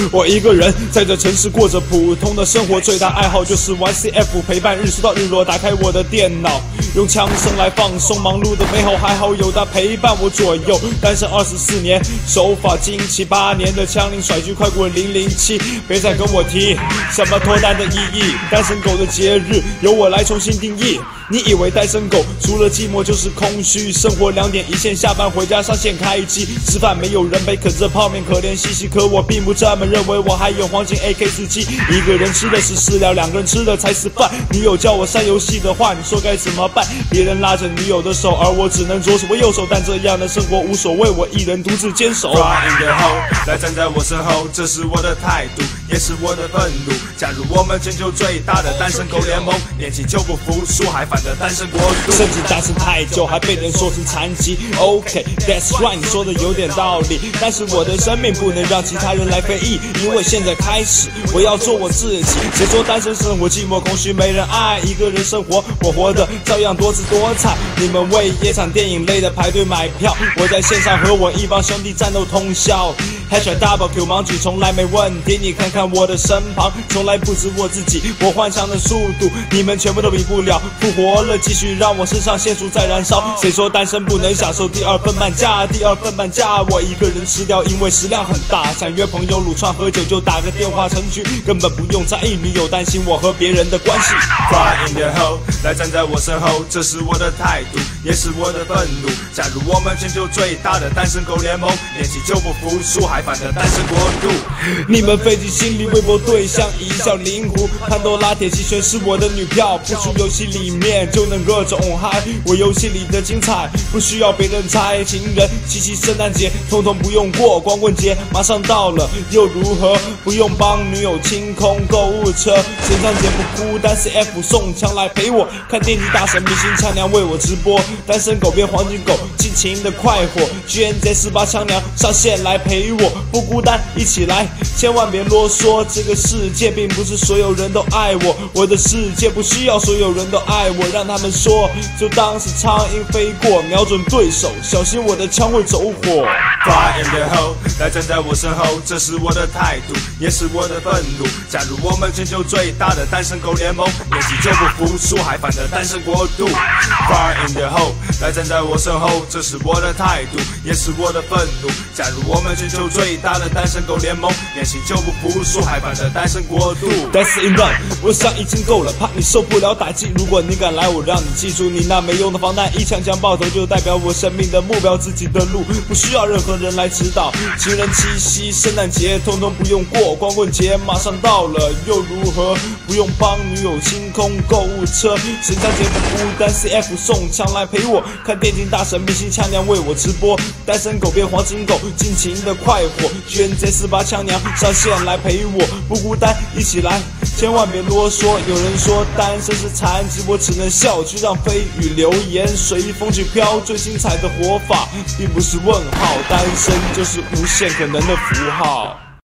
我一个人在这城市过着普通的生活，最大爱好就是玩 CF， 陪伴日出到日落，打开我的电脑，用枪声来放松忙碌的背后，还好有他陪伴我左右。单身24年，手法精奇，8年的枪龄甩狙快过007，别再跟我提什么脱单的意义，单身狗的节日由我来重新定义。你以为单身狗除了寂寞就是空虚，生活2点一线，下班回家上线开机，吃饭没有人陪，啃着泡面可怜兮兮，可我并不这么认为，我还有黄金 AK47，一个人吃的是饲料，2个人吃的才是饭。女友叫我删游戏的话，你说该怎么办？别人拉着女友的手，而我只能左手为右手，但这样的生活无所谓，我一人独自坚守。 Fly in the hole， 来站在我身后，这是我的态度，也是我的愤怒。加入我们全球最大的单身狗联盟，年轻就不服输，还反的单身国度， 甚至单身太久还被人说成残疾。OK，that's right， 你说的有点道理，但是我的生命不能让其他人来非议，因为现在开始我要做我自己。谁说单身生活寂寞空虚没人爱？一个人生活，我活得照样多姿多彩。你们为夜场电影累的排队买票，我在线上和我一帮兄弟战斗通宵。Headshot double Q 盲举从来没问题，你看看我的身旁，从来不止我自己，我换枪的速度你们全部都比不了。复活了，继续让我身上线束在燃烧。谁说单身不能享受第2份半价？第2份半价我一个人吃掉，因为食量很大。想约朋友撸串喝酒就打个电话成局，根本不用在意女友担心我和别人的关系。 Fly in the hole， 来站在我身后，这是我的态度，也是我的愤怒。加入我们全球最大的单身狗联盟，年轻就不服输，还反的单身国度。 你们费尽心力微博对象一笑灵狐，潘多拉铁骑全是我的女票，不出游戏里面就能各种嗨。我游戏里的精彩不需要别人猜，情人、七夕、圣诞节统统不用过，光棍节马上到了又如何？不用帮女友清空购物车，圣诞节不孤单 ，CF 送枪来陪我，看电击大神明星枪娘为我直播，单身狗变黄金狗，尽情的快活 ，GNZ48枪娘上线来陪我，不孤单，一起来，千万别啰嗦，这个世界并不是所有人都爱我，我的世界不需要所有人都爱我，让他们说，就当是苍蝇飞过，瞄准对手，小心我的枪会走火。 Fly in the hole， 来站在我身后，这是我的态度，也是我的愤怒。加入我们全球最大的单身狗联盟，年轻就不服输，还反的单身国度。Fly in the hole， 来站在我身后，这是我的态度，也是我的愤怒。加入我们全球最大的单身狗联盟，年轻就不服输，还反的单身国度。 That's in run， 我想已经够了，怕你受不了打击。如果你敢来，我让你记住你那没用的防弹，一枪将爆头就代表我生命的目标，自己的路不需要任何人来指导。情人、七夕、圣诞节统统不用过，光棍节马上到了又如何？不用帮女友清空购物车，圣诞节不孤单 ，CF 送枪来陪我，看电竞大神明星枪娘为我直播，单身狗变黄金狗，尽情的快活，GNZ48枪娘上线来陪我，不孤单，一起来，千万别啰嗦。有人说单身是残疾，我只能笑，就让蜚语留言，随风去飘。最精彩的活法并不是问号，单身就是无限可能的符号。